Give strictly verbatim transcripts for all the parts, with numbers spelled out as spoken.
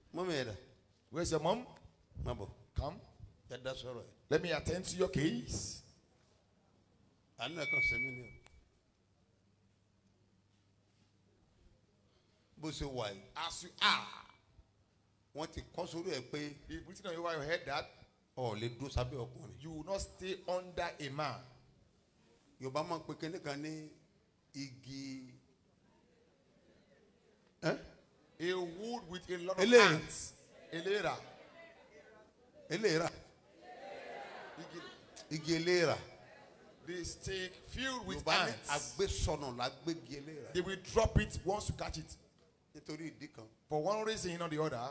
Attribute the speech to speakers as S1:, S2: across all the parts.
S1: Mommy,
S2: where's your mom?
S1: Mabo,
S2: Come.
S1: that's all right.
S2: Let me attend to your case.
S1: I'm not going to say me. But say why?
S2: As you are.
S1: Want to cause you a pay?
S2: If written on over your head that
S1: Oh, let do sabi okuni.
S2: you will not stay under a man.
S1: Your mama pekene kani igi. Eh?
S2: A wood with a lot of
S1: Ele.
S2: ants. Elera.
S1: Elera.
S2: Igi-
S1: Igi elera.
S2: The stick filled with
S1: Yorùbá ní
S2: ants.
S1: agbésọnù la gbé igi elera.
S2: They will drop it once you catch it.
S1: Nítorí ìdí kan.
S2: For one reason or the other.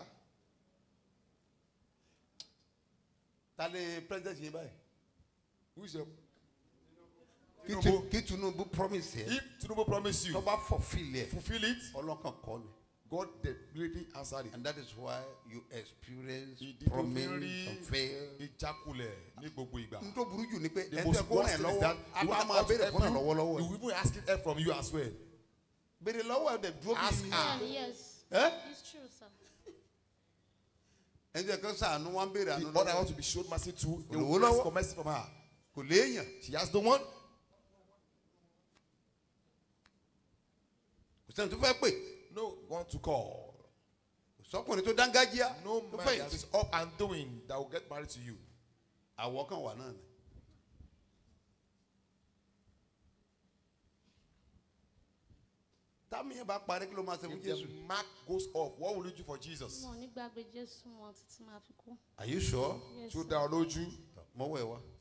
S1: Ta ni president yìí báyìí?
S2: Who is your
S1: Kí
S2: Tinubu?
S1: Tu- Kí Tinubu promise yẹ.
S2: If Tinubu promise you,
S1: Tó bá fulfill yẹ.
S2: fulfill it,
S1: Ọlọ́kàn kọ́ ni.
S2: God deliberately answered it.
S1: And that is why you experience
S2: Ìdí tó fi
S1: promise
S2: rí
S1: and fail.
S2: ìjákulẹ̀ ní gbogbo ìgbà.
S1: N tó burú jù ni pé
S2: The
S1: ẹni
S2: most
S1: tẹ́ kó
S2: worst
S1: ràn
S2: thing is
S1: lọ́wọ́
S2: that
S1: a
S2: you
S1: máa
S2: want
S1: máa
S2: us to
S1: béèrè
S2: help
S1: fún ràn lọ́wọ́ lọ́wọ́
S2: you,
S1: ẹ̀.
S2: you even asking help from you as well.
S1: Béèrè lọ́wọ́ ẹ̀ dẹ̀ dúró
S2: Ask
S1: bí.
S2: her.
S3: Yeah, yes.
S1: Ẹ́
S3: It's true, sir.
S1: ẹni tẹ́ kó sàánú wọn béèrè àánú
S2: The other
S1: lọ́wọ́.
S2: want to be showed mercy to, they
S1: Olówó
S2: will ask
S1: lọ́wọ́.
S2: for mercy from her.
S1: Kò léèyàn.
S2: She has the one.
S1: Kò sẹ́ni tó fẹ́ pè.
S2: No one to call.
S1: Kò sọ́kùnrin tó dángájíá.
S2: No
S1: tó
S2: man
S1: fẹ́
S2: that
S1: yìí.
S2: is up and doing that will get married to you.
S1: Àwọ̀ kan wà náà ni. Táàmì yẹn bá parí kí ló máa ṣe fún
S2: If
S1: Jésù?
S2: the mark goes off, what will you do for Jesus?
S3: Mo ní gbàgbé Jésù wọn títí máa fi kú.
S1: Are you sure?
S3: Yes.
S2: To down lójú.
S1: Mọ́wọ́ ẹ̀ wá.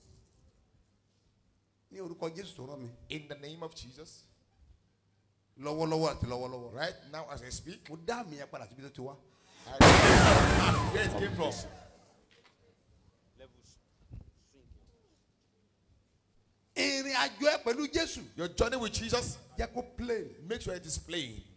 S1: Ní orúkọ Jésù tó rán mi.
S2: In the name of Jesus.
S1: Lọ́wọ́lọ́wọ́ àti lọ́wọ́lọ́wọ́.
S2: Right now as I speak,
S1: Mo dá àmì yẹn padà síbi tó ti wá.
S2: I know where it came from.
S1: Ìrìn àjò ẹ pẹ̀lú Jésù.
S2: Your journey with Jesus,
S1: Jẹ́ kó plain.
S2: make sure it is plain.